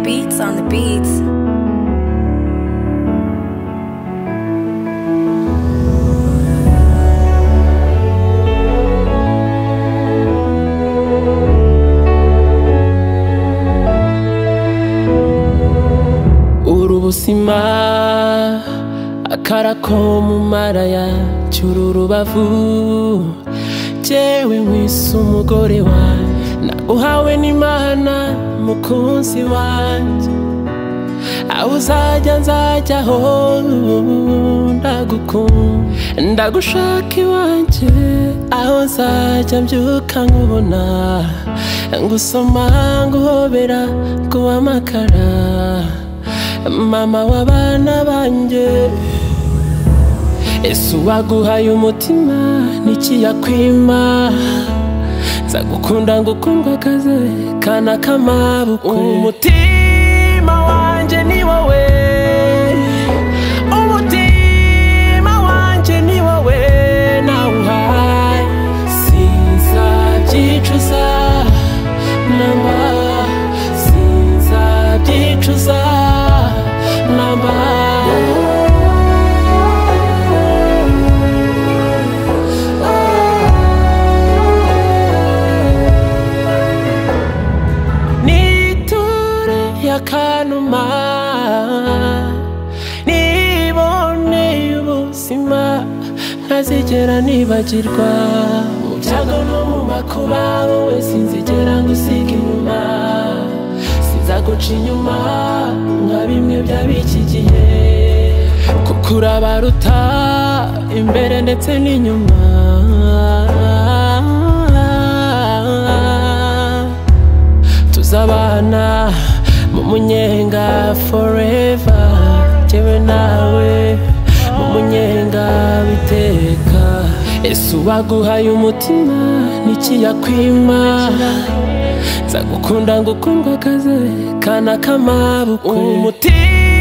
beats on the beats. Urubusima akarako mu maraya cyururubavu jewe nkwisa umugore wanjye naguhawe n'Imana mukunzi wanjye aho uzajya nzajyaho ndagukunda ndagushaka iwanjye aho nzajya mbyuka nkubona ngusoma nguhobera nguhamagara mama w'abana banje ese waguhaye umutima n'ikiyakwima nzagukunda ngukundwakaze kana kamabukwe umutima wanje ni wowe umutima wanje ni wowe nawuhaye sinzabyicuza namba sinzabyicuza namba kanuma niboneye ubuzima ntazigera nibagirwa mu byago no mu makuba wowe sinzigera ngusiga inyuma sinzaguca inyuma nka bimwe by'abiki gihe kuko urabaruta imbere ndetse n'inyuma tuzabana Mumunyenga forever jewe nawe mumunyenga biteka ese waguhaye umutima n'ikiyakwima nzagukunda ngukundwakaze kana kamabukwe umutima